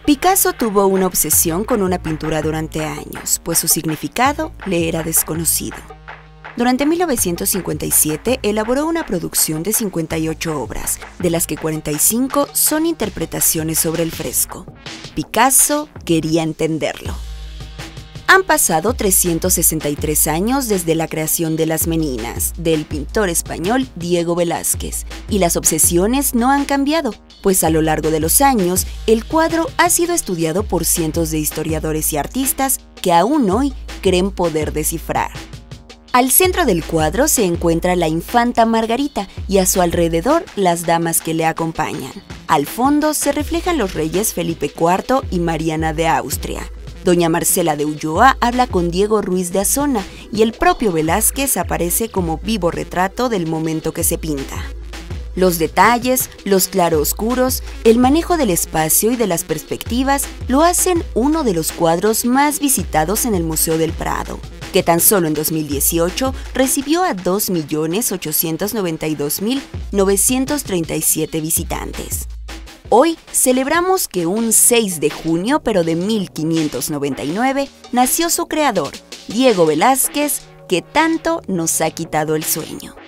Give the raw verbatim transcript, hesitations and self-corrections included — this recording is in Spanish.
Picasso tuvo una obsesión con una pintura durante años, pues su significado le era desconocido. Durante mil novecientos cincuenta y siete elaboró una producción de cincuenta y ocho obras, de las que cuarenta y cinco son interpretaciones sobre el fresco. Picasso quería entenderlo. Han pasado trescientos sesenta y tres años desde la creación de Las Meninas, del pintor español Diego Velázquez, y las obsesiones no han cambiado, pues a lo largo de los años, el cuadro ha sido estudiado por cientos de historiadores y artistas que aún hoy creen poder descifrar. Al centro del cuadro se encuentra la infanta Margarita y a su alrededor las damas que le acompañan. Al fondo se reflejan los reyes Felipe cuarto y Mariana de Austria. Doña Marcela de Ulloa habla con Diego Ruiz de Azona y el propio Velázquez aparece como vivo retrato del momento que se pinta. Los detalles, los claroscuros, el manejo del espacio y de las perspectivas lo hacen uno de los cuadros más visitados en el Museo del Prado, que tan solo en dos mil dieciocho recibió a dos millones ochocientos noventa y dos mil novecientos treinta y siete visitantes. Hoy celebramos que un seis de junio, pero de mil quinientos noventa y nueve, nació su creador, Diego Velázquez, que tanto nos ha quitado el sueño.